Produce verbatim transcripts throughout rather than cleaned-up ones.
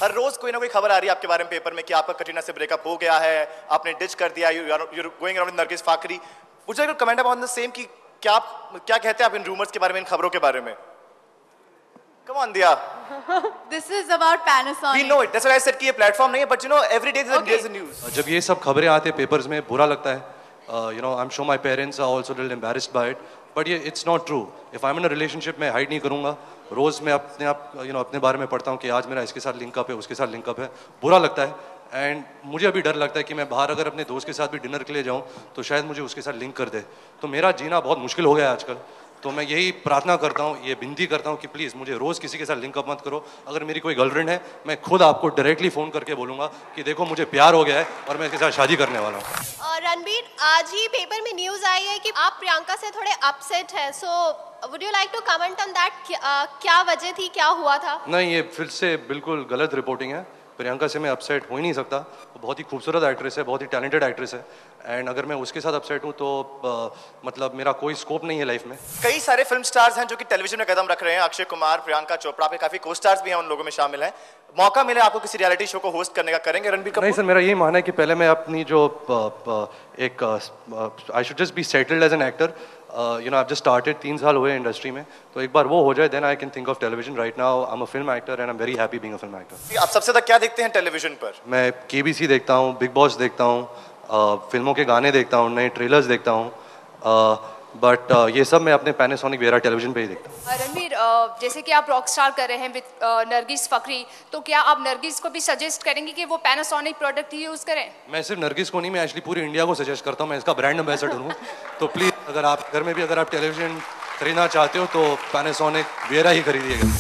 हर रोज कोई ना कोई खबर आ रही है आपके बारे में पेपर में कि आपका कटरीना से ब्रेकअप हो गया है, आपने डिच कर दिया, you are going around with Nargis Fakhri. Would you like to comment about the same कि क्या आप क्या कहते हैं आप इन रूमर्स के बारे में, इन खबरों के बारे में? Come on, Diya. This is about Panasonic. We know it. That's why I said कि ये प्लेटफॉर्म नहीं है, but you know every day there's Okay. a news. जब ये सब खबरें आते हैं पेपर्स में बुरा लगता है. You know, I'm sure my parents are also a little embarrassed by it. But yeah, it's not true. If I'm in a relationship, मैं hide नहीं करूँगा. रोज मैं अपने आप you know अपने बारे में पढ़ता हूँ कि आज मेरा इसके साथ लिंकअप है, उसके साथ लिंकअप है. बुरा लगता है. एंड मुझे अभी डर लगता है कि मैं बाहर अगर अपने दोस्त के साथ भी डिनर के लिए जाऊँ तो शायद मुझे उसके साथ लिंक कर दे. तो मेरा जीना बहुत मुश्किल हो गया है आजकल. तो मैं यही प्रार्थना करता हूँ, ये विनती करता हूँ कि प्लीज़ मुझे रोज़ किसी के साथ लिंकअप मत करो. अगर मेरी कोई गर्लफ्रेंड है, मैं खुद आपको डायरेक्टली फ़ोन करके बोलूँगा कि देखो मुझे प्यार हो गया है और मैं इसके साथ शादी करने वाला हूँ. और रणबीर, आज ही पेपर में न्यूज़ आई है कि आप प्रियंका से थोड़े अपसेट हैं. So would you like to comment on that? क्या वजह थी, क्या हुआ था? नहीं, ये फिर से बिल्कुल गलत रिपोर्टिंग है. प्रियंका से मैं अपसेट हो ही नहीं सकता. वो बहुत ही खूबसूरत एक्ट्रेस है, बहुत ही टैलेंटेड एक्ट्रेस है. एंड अगर मैं उसके साथ अपसेट हूँ तो आ, मतलब मेरा कोई स्कोप नहीं है लाइफ में. कई सारे फिल्म स्टार्स हैं जो कि टेलीविजन में कदम रख रहे हैं. अक्षय कुमार, प्रियंका चोपड़ा, आपके काफी को स्टार्स भी हैं, उन लोगों में शामिल हैं. मौका मिले आपको किसी रियलिटी शो को होस्ट करने का, करेंगे रणबीर कपूर? नहीं सर, मेरा यही मानना है कि पहले मैं अपनी जो एक I should just be settled as an actor. You know I just started, तीन साल हुए इंडस्ट्री में, तो एक बार वो हो जाए then I can think of television. Right now I am a film actor and I am very happy being a film actor. आप सबसे ज्यादा क्या देखते हैं टेलीविजन पर? मैं केबीसी देखता हूँ, बिग बॉस देखता हूँ, फिल्मों के गाने देखता हूँ, नए ट्रेलर्स देखता हूँ. बट uh, ये सब मैं अपने पैनासोनिक वियरा टेलीविजन पे ही देखता हूँ. रणबीर, जैसे कि आप रॉक स्टार कर रहे हैं विद नरगिस फकरी, तो क्या आप नरगिस को भी सजेस्ट करेंगे कि वो पैनासोनिक प्रोडक्ट ही यूज़ करें? मैं सिर्फ नरगिस को नहीं, मैं एक्चुअली पूरी इंडिया को सजेस्ट करता हूँ. मैं इसका ब्रांड एम्बेसडर हूँ. तो प्लीज़ अगर आप घर में भी अगर आप टेलीविजन खरीदना चाहते हो तो पैनासोनिक वियरा ही खरीदिएगा.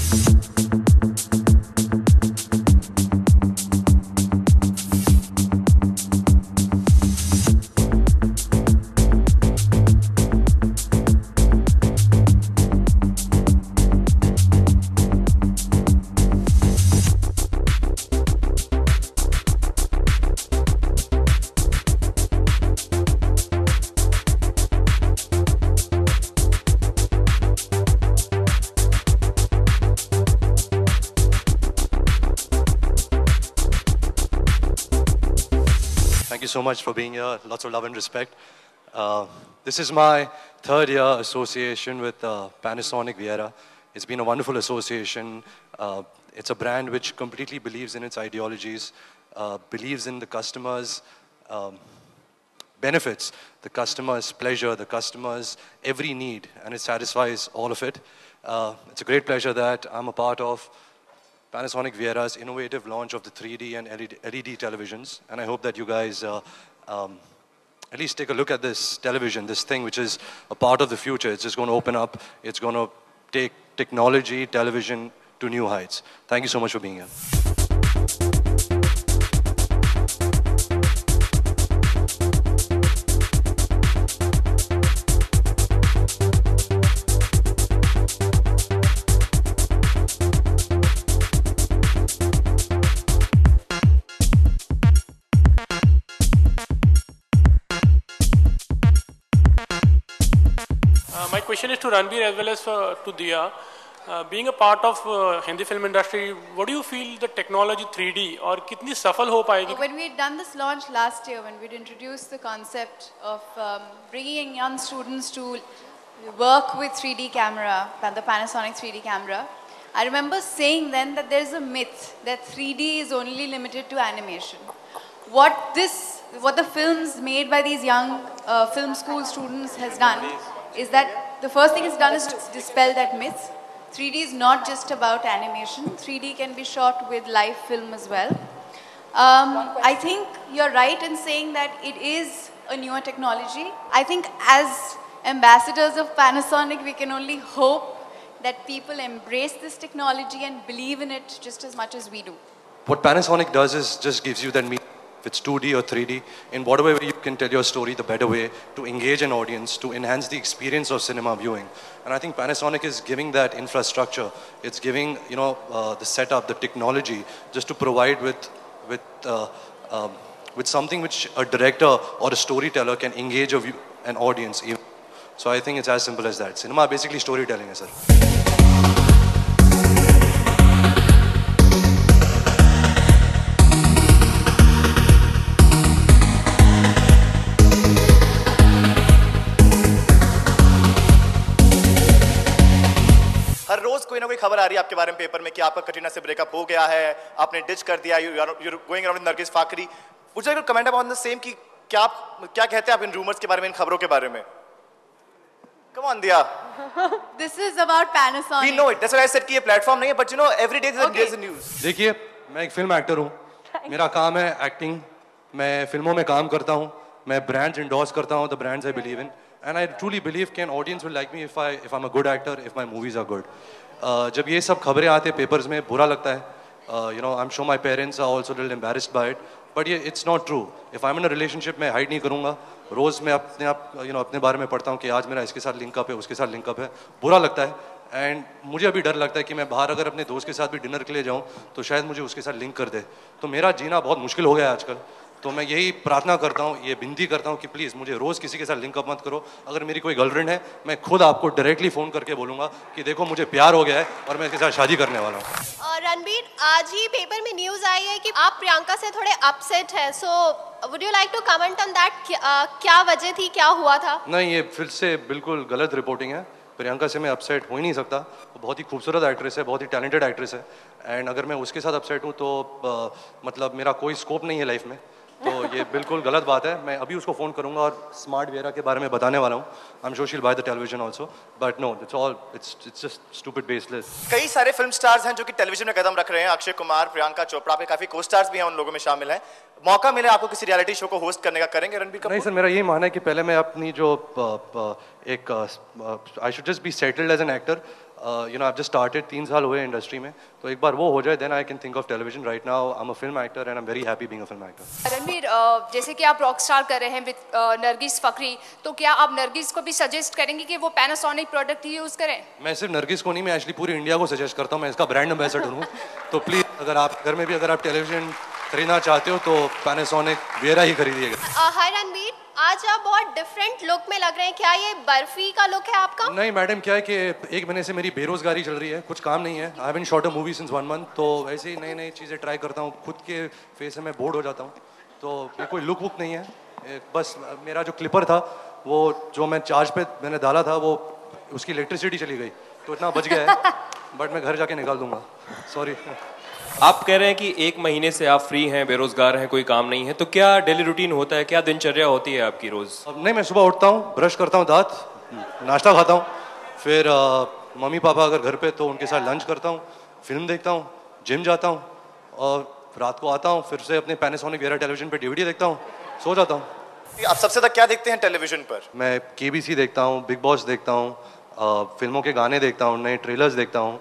Thank you so much for being here. Lots of love and respect. Uh, this is my third year association with uh, Panasonic Viera. It's been a wonderful association. Uh, it's a brand which completely believes in its ideologies, uh, believes in the customer's um, benefits, the customer's pleasure, the customer's every need, and it satisfies all of it. Uh, it's a great pleasure that I'm a part of Panasonic Viera's innovative launch of the three D and L E D televisions, and I hope that you guys uh, um, at least take a look at this television, this thing which is a part of the future. It's just going to open up. It's going to take technology, television to new heights. Thank you so much for being here. My question is to Ranbir as well as uh, to Diya. Uh, being a part of uh, Hindi film industry, what do you feel the technology three D और कितनी सफल हो पाएगी? When we had done this launch last year, when we'd introduced the concept of um, bringing young students to work with three D camera, the Panasonic three D camera, I remember saying then that there's a myth that three D is only limited to animation. What this, what the films made by these young uh, film school students has done is that the first thing it's done is to dispel that myth. three D is not just about animation. three D can be shot with live film as well. Um, I think you're right in saying that it is a newer technology. I think as ambassadors of Panasonic, we can only hope that people embrace this technology and believe in it just as much as we do. What Panasonic does is just gives you that meaning. If it's two D or three D, in whatever way you can tell your story, the better way to engage an audience, to enhance the experience of cinema viewing. And I think Panasonic is giving that infrastructure. It's giving, you know, uh, the setup, the technology, just to provide with, with, uh, um, with something which a director or a storyteller can engage a view, an audience. So I think it's as simple as that. Cinema basically storytelling, sir. खबर आ रही है आपके बारे में paper में कि आपका कटरीना से ब्रेकअप हो गया है, आपने डिच कर दिया, you are going around with Nargis Fakhri. Would you like to comment about the same कि क्या क्या कहते हैं आप इन रूमर्स के बारे में, इन खबरों के बारे में? Come on, Diya. This is about Panasonic. We know it. That's why I said कि ये प्लेटफॉर्म नहीं है, but you know every day there's Okay. a news. देखिए, मैं एक फिल्म एक्टर हूँ, मेरा काम है एक्टिंग, मैं फिल्मों में काम करता हूँ, मैं ब्रांड्स इंडोर्स करता हूँ, the brands I believe in, and I truly believe कि an audience will like me if I if I'm a good actor, if my movies are good. Uh, जब ये सब खबरें आते हैं पेपर्स में, बुरा लगता है. Uh, you know, I'm sure my parents are also a little embarrassed by it, but yeah, it's not true. If I'm in a relationship, मैं hide नहीं करूँगा. रोज़ मैं अपने आप you know अपने बारे में पढ़ता हूँ कि आज मेरा इसके साथ लिंकअप है, उसके साथ लिंकअप है. बुरा लगता है. एंड मुझे अभी डर लगता है कि मैं बाहर अगर अपने दोस्त के साथ भी डिनर के लिए जाऊँ तो शायद मुझे उसके साथ लिंक कर दे. तो मेरा जीना बहुत मुश्किल हो गया है आजकल. तो मैं यही प्रार्थना करता हूँ, ये विनती करता हूँ कि प्लीज़ मुझे रोज़ किसी के साथ लिंकअप मत करो. अगर मेरी कोई गर्लफ्रेंड है, मैं खुद आपको डायरेक्टली फ़ोन करके बोलूँगा कि देखो मुझे प्यार हो गया है और मैं इसके साथ शादी करने वाला हूँ. और रणबीर, आज ही पेपर में न्यूज़ आई है कि आप प्रियंका से थोड़े अपसेट है. So would you like to comment on that? क्या वजह थी, क्या हुआ था? नहीं, ये फिर से बिल्कुल गलत रिपोर्टिंग है. प्रियंका से मैं अपसेट हो ही नहीं सकता. वो बहुत ही खूबसूरत एक्ट्रेस है, बहुत ही टैलेंटेड एक्ट्रेस है. एंड अगर मैं उसके साथ अपसेट हूँ तो uh, मतलब मेरा कोई स्कोप नहीं है लाइफ में. तो ये बिल्कुल गलत बात है. मैं अभी उसको फ़ोन करूंगा और स्मार्ट वियरा के बारे में बताने वाला हूँ. I am sure she will buy the television also, but no, it's all it's it's just stupid baseless. कई सारे फिल्म स्टार्स हैं जो कि टेलीविजन में कदम रख रहे हैं. अक्षय कुमार, प्रियंका चोपड़ा, पे काफी को स्टार्स भी हैं, उन लोगों में शामिल हैं. मौका मिले आपको किसी रियलिटी शो को होस्ट करने का, करेंगे रणबीर कपूर? नहीं सर, मेरा यही मानना है कि पहले मैं अपनी जो एक I should just be settled as an actor. You know, I have just started, तीन साल हुए इंडस्ट्री में, तो एक बार वो हो जाए then I can think of television. Right now I am a film actor and I am very happy being a film actor. Ranbir, जैसे कि आप रॉक स्टार कर रहे हैं विद नरगिस फकरी, तो क्या आप नरगिस को भी सजेस्ट करेंगे कि वो पैनासोनिक प्रोडक्ट ही यूज़ करें? मैं सिर्फ नरगिस को नहीं, मैं एक्चुअली पूरी इंडिया को सजेस्ट करता हूँ. मैं इसका ब्रांड एम्बेसडर हूँ. तो प्लीज़, अगर आप घर में भी अगर आप टेलीविजन खरीदना चाहते हो तो पैनासोनिक वियरा ही खरीदिएगा. हाय रणबीर, आज आप बहुत डिफरेंट लुक में लग रहे हैं. क्या ये बर्फी का लुक है आपका? नहीं मैडम, क्या है कि एक महीने से मेरी बेरोजगारी चल रही है, कुछ काम नहीं है. I haven't shot a movie since one month. तो ऐसे ही नई नई चीज़ें ट्राई करता हूँ. खुद के फेस से मैं बोर्ड हो जाता हूँ. तो ये कोई लुक वुक नहीं है. बस मेरा जो क्लिपर था, वो जो मैं चार्ज पे मैंने डाला था, वो उसकी इलेक्ट्रिसिटी चली गई, तो इतना बच गया है. बट मैं घर जाके निकाल दूंगा. सॉरी. आप कह रहे हैं कि एक महीने से आप फ्री हैं, बेरोजगार हैं, कोई काम नहीं है, तो क्या डेली रूटीन होता है, क्या दिनचर्या होती है आपकी रोज? नहीं, मैं सुबह उठता हूँ, ब्रश करता हूँ, दांत, नाश्ता खाता हूँ, फिर आ, मम्मी पापा अगर घर पे तो उनके साथ लंच करता हूँ, फिल्म देखता हूँ, जिम जाता हूँ और रात को आता हूँ, फिर से अपने पैनासोनिक वियरा टेलीविजन पे डीवीडी देखता हूँ, सो जाता हूँ. आप सबसे ज्यादा क्या देखते हैं टेलीविजन पर? मैं केबीसी देखता हूँ, बिग बॉस देखता हूँ, फिल्मों के गाने देखता हूँ, नए ट्रेलर्स देखता हूँ,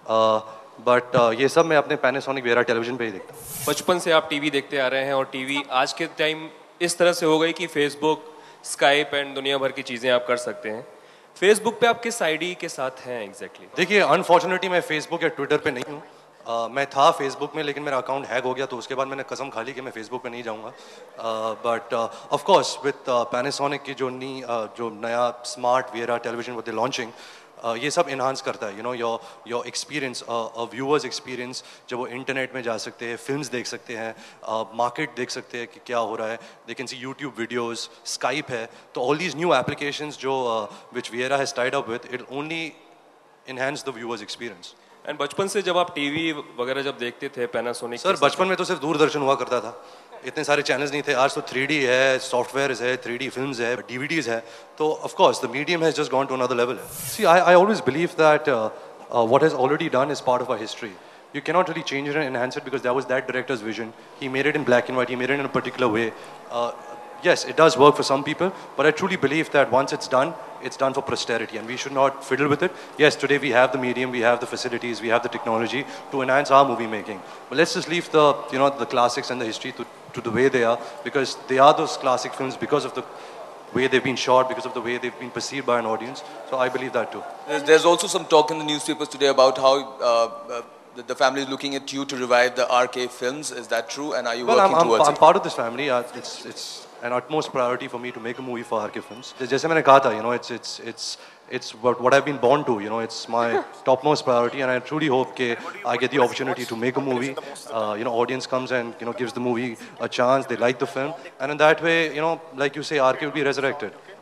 बट uh, ये सब मैं अपने पैनासोनिक वियरा टेलीविजन पे ही देखता हूँ. बचपन से आप टीवी देखते आ रहे हैं और टीवी आज के टाइम इस तरह से हो गई कि फेसबुक, स्काइप एंड दुनिया भर की चीज़ें आप कर सकते हैं. फेसबुक पे आप किस आईडी के साथ हैं एग्जैक्टली? देखिए, अनफॉर्चुनेटली मैं फेसबुक या ट्विटर पे नहीं हूँ. uh, मैं था फेसबुक में, लेकिन मेरा अकाउंट हैक हो गया, तो उसके बाद मैंने कसम खा ली कि मैं फेसबुक पे नहीं जाऊँगा. But of course with Panasonic की जो नी uh, जो नया स्मार्ट वियरा टेलीविजन वो दे लॉन्चिंग, Uh, ये सब इन्हांस करता है, you know, your your experience, viewers experience. जब वो इंटरनेट में जा सकते हैं, फिल्म्स देख सकते हैं, मार्केट uh, देख सकते हैं कि क्या हो रहा है. They can see YouTube videos, Skype है. तो ऑल दीज न्यू एप्लीकेशंस जो which Viera has tied up with, it only enhance the viewers experience. And बचपन से जब आप टीवी वगैरह जब देखते थे पैनासोनिक? सर, बचपन में तो सिर्फ दूरदर्शन हुआ करता था. इतने सारे चैनल्स नहीं थे. आज तो थ्री डी है, सॉफ्टवेयर है, थ्री डी फिल्म्स है, डीवीडीज है. तो of course the medium has just gone to another level. See, I I always believe that what has already done is part of our history. You cannot really change it and enhance it because that was that director's vision. He made it in black and white. He made it in a particular way. Uh, yes, it does work for some people, but I truly believe that once it's done, it's done for posterity, and we should not fiddle with it. Yes, today we have the medium, we have the facilities, we have the technology to enhance our movie making. But let's just leave the, you know, the classics and the history to, to the way they are, because they are those classic films because of the way they've been shot, because of the way they've been perceived by an audience. So I believe that too. There's, there's also some talk in the newspapers today about how uh, uh, the, the family is looking at you to revive the R K films. Is that true? And are you well, working I'm, I'm, towards I'm it? part of this family. Uh, it's it's an utmost priority for me to make a movie for R K Films. जैसे मैंने कहा था, you know, it's it's it's it's what what I've been born to. You know, it's my topmost priority, and I truly hope that I get the opportunity to make a movie. Uh, you know, audience comes and you know gives the movie a chance. They like the film, and in that way, you know, like you say, R K will be resurrected.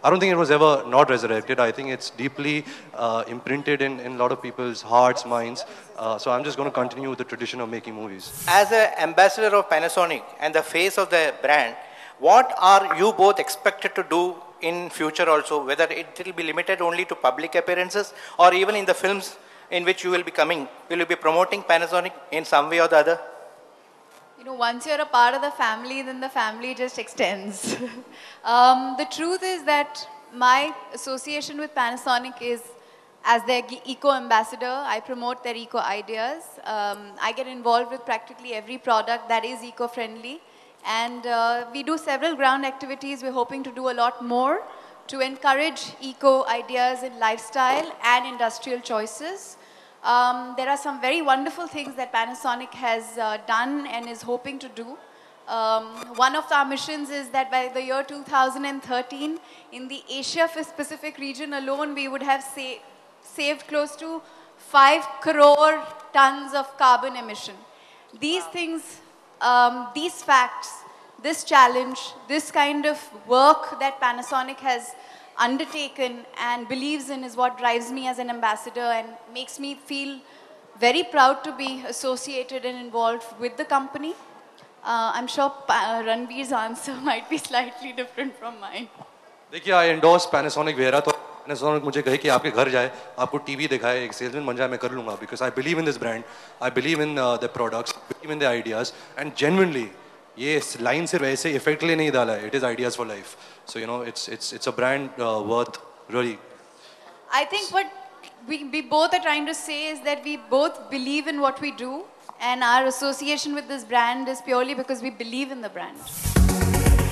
I don't think it was ever not resurrected. I think it's deeply uh, imprinted in, in a lot of people's hearts, minds. Uh, so I'm just going to continue with the tradition of making movies. As an ambassador of Panasonic and the face of the brand, what are you both expected to do in future also? Whether it will be limited only to public appearances or even in the films in which you will be coming, will you be promoting Panasonic in some way or the other? You know, once you're a part of the family, then the family just extends. um, the truth is that my association with Panasonic is as their eco-ambassador. I promote their eco ideas. Um, I get involved with practically every product that is eco-friendly. And uh, we do several ground activities. We're hoping to do a lot more to encourage eco ideas in lifestyle and industrial choices. Um, there are some very wonderful things that Panasonic has uh, done and is hoping to do. Um, one of our missions is that by the year two thousand thirteen, in the Asia Pacific region alone, we would have sa saved close to five crore tons of carbon emission. These things, um, these facts, this challenge, this kind of work that Panasonic has undertaken and believes in is what drives me as an ambassador and makes me feel very proud to be associated and involved with the company. Uh, I'm sure pa Ranveer's answer might be slightly different from mine. देखिए, I endorse Panasonic Viera. तो Panasonic मुझे कहे कि आपके घर जाए, आपको TV दिखाए, एक सेल्समैन बन जाए, मैं कर लूँगा. Because I believe in this brand, I believe in uh, their products, I believe in their ideas, and genuinely, ये लाइन सिर्फ ऐसे इफेक्टली नहीं डाला है. It is ideas for life. So you know, it's it's it's a brand uh, worth really. I think what we, we both are trying to say is that we both believe in what we do, and our association with this brand is purely because we believe in the brand.